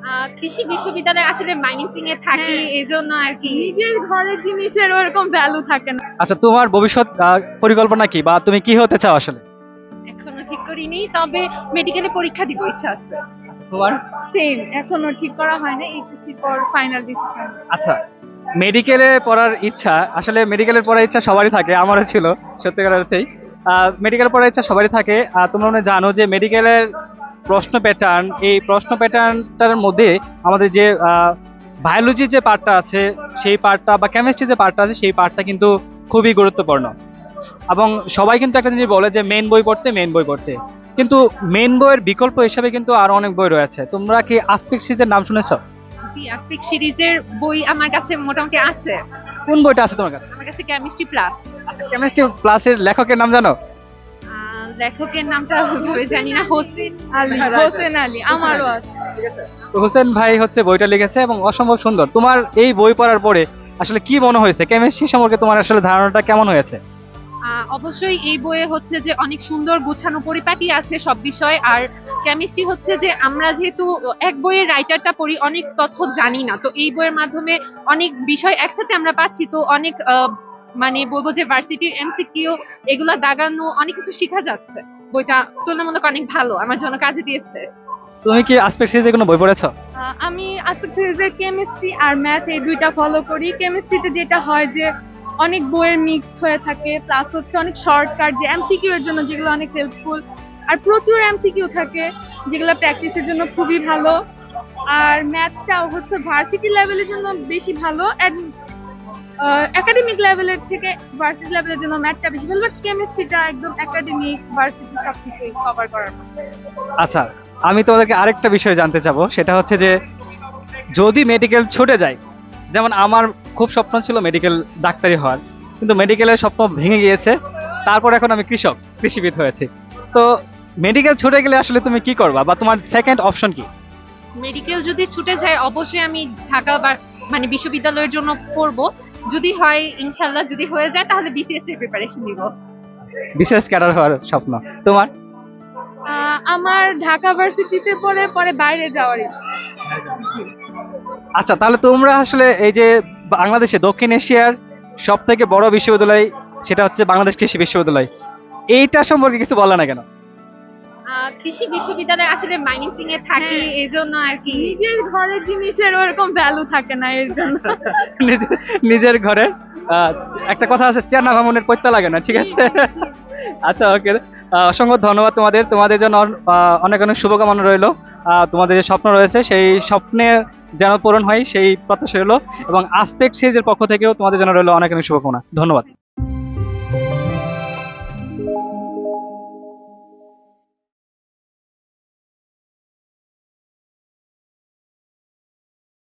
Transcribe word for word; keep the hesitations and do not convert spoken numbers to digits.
আহ, কৃষি বিশ্ববিদ্যালয়ে আসলে মাইমিংসিং এ থাকি, হ্যাঁ। এই জন্য আর কি। নিজের ঘরের জিনিসের ওরকম ভ্যালু থাকে না। আচ্ছা, তোমার ভবিষ্যৎ আহ, পরিকল্পনা কি, বা তুমি কি হতে চাও আসলে? এখনো ঠিক করিনি, তবে মেডিকেলে পরীক্ষা দিব ইচ্ছা আছে। তোমার? সেম, এখনো ঠিক করা হয় না, এইচএসসি পর ফাইনাল ডিসিশন। আচ্ছা, মেডিকেলে পড়ার ইচ্ছা, আসলে মেডিকেলের পড়ার ইচ্ছা সবারই থাকে, আমারও ছিল সত্যিকার অর্থেই। মেডিকেল পড়ার ইচ্ছা সবারই থাকে। আহ, তোমরা মনে হয় জানো যে মেডিকেলের প্রশ্ন প্যাটার্ন, এই প্রশ্ন প্যাটার্নটার মধ্যে আমাদের যে বায়োলজি যে পার্টটা আছে সেই পার্টটা, বা কেমিস্ট্রি যে পার্টটা আছে সেই পার্টটা কিন্তু খুবই গুরুত্বপূর্ণ। এবং সবাই কিন্তু একটা জিনিস বলে যে মেন বই পড়তে, মেন বই পড়তে, কিন্তু মেন বইয়ের বিকল্প হিসাবে কিন্তু আরো অনেক বই রয়েছে। তোমরা কি আসপিক সিরিজের নাম শুনেছো? জি, আস্তিক সিরিজের বই আমার কাছে মোটামুটি আছে। কোন বইটা আছে তোমার কাছে? আমার কাছে কেমিস্ট্রি প্লাস। কেমিস্ট্রি প্লাসের লেখকের নাম জানো? লেখকের নামটা ওইভাবে জানি না। হোসেন আলী, হোসেন আলী, আমারও আছে। তো হোসেন ভাই হচ্ছে বইটা লিখেছে এবং অসম্ভব সুন্দর। তোমার এই বই পড়ার পরে আসলে কি মনে হয়েছে, কেমিস্ট্রি সম্পর্কে তোমার আসলে ধারণাটা কেমন হয়েছে? আহ, অবশ্যই এই বইয়ে হচ্ছে যে অনেক সুন্দর গুছানো পরিপাটি আছে সব বিষয়। আর কেমিস্ট্রি হচ্ছে যে আমরা যেহেতু এক বইয়ের রাইটারটা পড়ি, অনেক তথ্য জানি না, তো এই বইয়ের মাধ্যমে অনেক বিষয় একসাথে আমরা পাচ্ছি। তো অনেক আহ, মানে বলবো যে ভার্সিটির এমসিকিউ এগুলা দাগানো অনেক কিছু শেখা যাচ্ছে। বইটা তুলনামূলক অনেক ভালো, আমার জন্য কাজে দিয়েছে। তুমি কি আসপেক্ট সিরিজে কোনো বই পড়েছো? আহ, আমি আজকে সিরিজের কেমিস্ট্রি আর ম্যাথ এই দুইটা ফলো করি। কেমিস্ট্রিতে যেটা হয় যে অনেক বইয়ের মিক্সড হয়ে থাকে, প্লাস হচ্ছে অনেক শর্টকাট যে এমসিকিউ এর জন্য, যেগুলো অনেক হেল্পফুল। আর প্রচুর এমসিকিউ থাকে যেগুলো প্র্যাকটিসের জন্য খুবই ভালো। আর ম্যাথটাও হচ্ছে ভার্সিটি লেভেলের জন্য বেশি ভালো, একাডেমিক লেভেলের থেকে ভার্সিটি লেভেলের জন্য ম্যাথটা বেশি ভালো, বাট কেমিস্ট্রিটা একদম একাডেমিক ভার্সিটি সবকিছুই কভার করার মতো। আচ্ছা, আমি তোমাদেরকে আরেকটা বিষয় জানতে চাবো, সেটা হচ্ছে যে যদি মেডিকেল ছুটে যায়, যেমন আমার খুব স্বপ্ন ছিল মেডিকেল ডাক্তারি হওয়ার, কিন্তু মেডিকেলের স্বপ্ন ভেঙে গিয়েছে, তারপর এখন আমি কৃষক, কৃষিবিদ হয়েছি। তো মেডিকেল ছুটে গেলে আসলে তুমি কি করবা, বা তোমার সেকেন্ড অপশন কি? মেডিকেল যদি ছুটে যায় অবশ্যই আমি ঢাকা বা মানে বিশ্ববিদ্যালয়ের জন্য পড়বো। যদি হয় ইনশাল্লাহ, যদি হয়ে যায় তাহলে বিসিএস এর প্রিপারেশন নিব। বিশেষ ক্যাডার হওয়ার স্বপ্ন। তোমার? আহ, আমার ঢাকা ভার্সিটিতে পড়ে পরে বাইরে যাওয়ার ইচ্ছা। আচ্ছা, তাহলে তোমরা আসলে এই যে বাংলাদেশে দক্ষিণ এশিয়ার সব থেকে বড় বিশ্ববিদ্যালয়, সেটা হচ্ছে বাংলাদেশ কৃষি বিশ্ববিদ্যালয়, এইটা সম্পর্কে কিছু বলে না কেন? আহ, কৃষি বিশ্ববিদ্যালয়ে আসলে মাইমিংসিং এ থাকি, হ্যাঁ। এই জন্য আর কি। নিজের ঘরের জিনিসের ওরকম ভ্যালু থাকে না, এর জন্য। নিজে- নিজের ঘরে আহ, একটা কথা আছে, চেনা ভাঙনের পৈত্যা লাগে না, ঠিক আছে? আচ্ছা, ওকে। অসংখ্য ধন্যবাদ তোমাদের, তোমাদের জন্য আহ, অনেক অনেক শুভকামনা রইলো। আহ, তোমাদের যে স্বপ্ন রয়েছে সেই স্বপ্নে যেন পূরণ হয় সেই প্রত্যাশা রইলো, এবং আসপেক্ট সিরিজের পক্ষ থেকেও তোমাদের জন্য রইলো অনেক অনেক শুভকামনা। ধন্যবাদ।